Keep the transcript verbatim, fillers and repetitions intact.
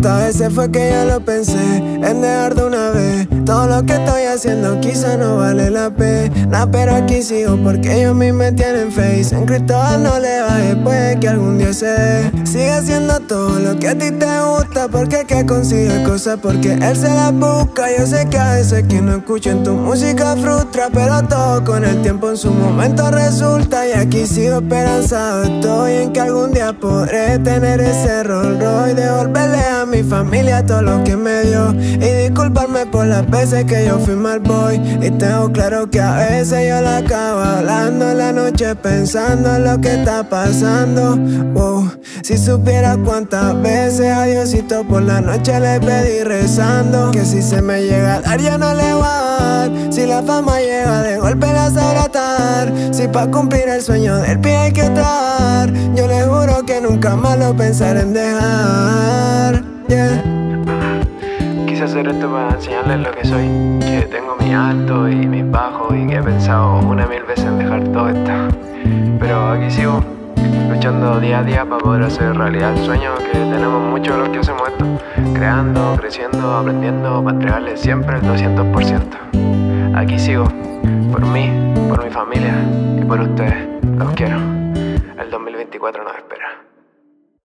¿Cuántas veces fue que yo lo pensé en dejar de una vez? Todo lo que estoy haciendo quizá no vale la pena, pero aquí sigo porque ellos mismos me tienen face. En Cristóbal no le baje, puede que algún día se dé. Sigue haciendo todo lo que a ti te gusta, porque es que consigue cosas, porque él se las busca. Yo sé que a veces quien no escucha en tu música frustra, pero todo con el tiempo en su momento resulta. Y aquí sigo esperanzado, estoy en que algún día podré tener ese Rolls Royce, devolverle a mi familia todo lo que me dio y disculparme por las veces que yo fui mal boy. Y tengo claro que a veces yo la acabo hablando en la noche pensando en lo que está pasando. Wow. Si supiera cuántas veces a Diosito por la noche le pedí rezando que si se me llega a dar yo no le voy a dar. Si la fama llega de golpe la sabrá atar. Si pa' cumplir el sueño del pie hay que trabajar. Yo le juro que nunca más lo pensaré en dejar. Yeah. Quise hacer esto para enseñarles lo que soy, que tengo mis altos y mis bajos y que he pensado una mil veces en dejar todo esto. Pero aquí sigo, luchando día a día para poder hacer realidad el sueño que tenemos muchos los que hacemos esto. Creando, creciendo, aprendiendo para entregarles siempre el doscientos por ciento. Aquí sigo, por mí, por mi familia y por ustedes. Los quiero. El dos mil veinticuatro nos espera.